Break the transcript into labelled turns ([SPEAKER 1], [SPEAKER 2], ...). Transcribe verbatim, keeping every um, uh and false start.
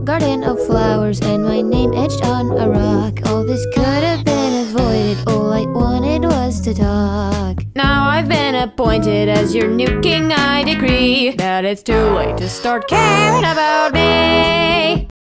[SPEAKER 1] garden of flowers and my name etched on a rock. All this could have been avoided, all I wanted was to talk.
[SPEAKER 2] Now I've been appointed as your new king. I decree that it's too late to start caring about me.